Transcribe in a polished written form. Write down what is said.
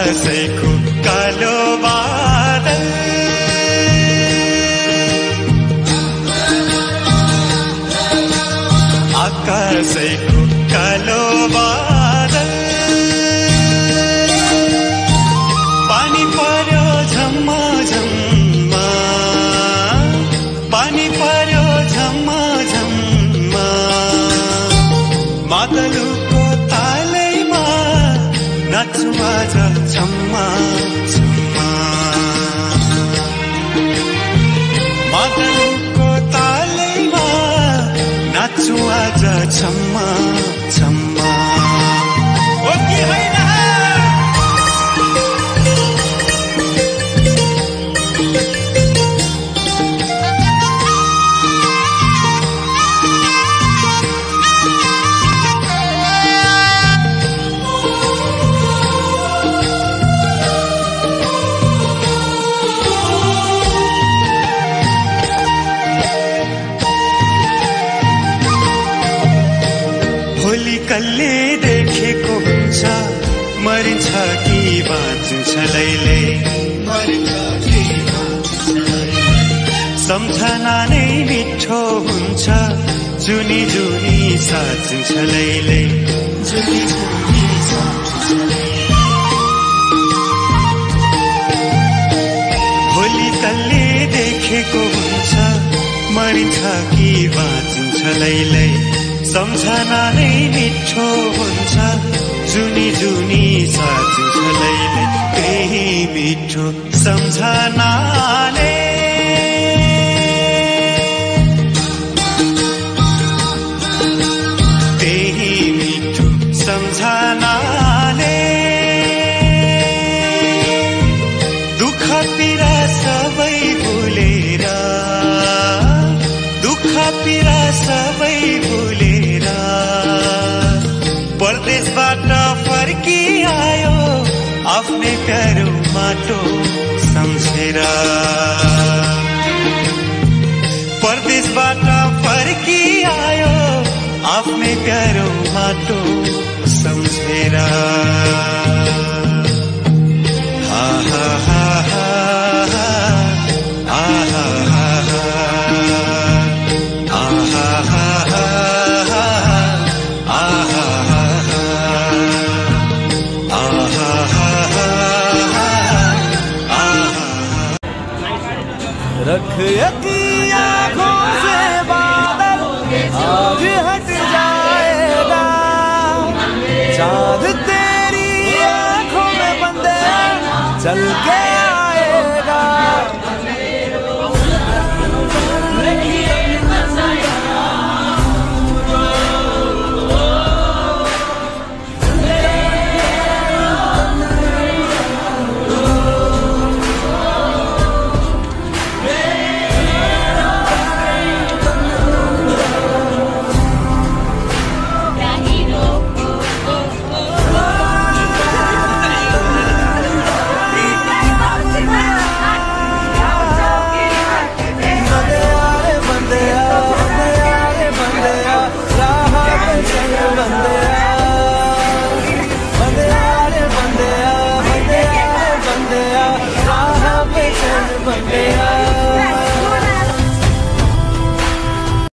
आकाशैको कालो बादल आकाशैको कालो बादल पानी पर्यो झम्मा झम्मा पानी पर्यो झम्मा झम्मा मादलुको तालैमा नाच्छु आज छम्मा छम्मा मादलुको तालैमा नाच्छु आज छम्मा छम्मा ओ कि होइन कल्ले देखेको हुन्छ मरिन्छ कि बाँच्छ लैले सम्झना नै मिठो हुन्छ जुनी जुनी साँच्छ लैले भोलि कल्ले देखेको हुन्छ मरिन्छ कि बाँच्छ लैले सम्झना नै मिठो हुन्छ जुनी जुनी साँच्छ लैले त्यही मिठो सम्झनाले त्यही मिठो सम्झनाले दुःख पीडा सबै भुलेर दुःख पीडा सबै भुलेर परदेशबाट फर्की आयो आफ्नै प्यारो माटो सम्झेर परदेशबाट फर्की आयो आफ्नै प्यारो माटो सम्झेर हा हा हा हा रख एक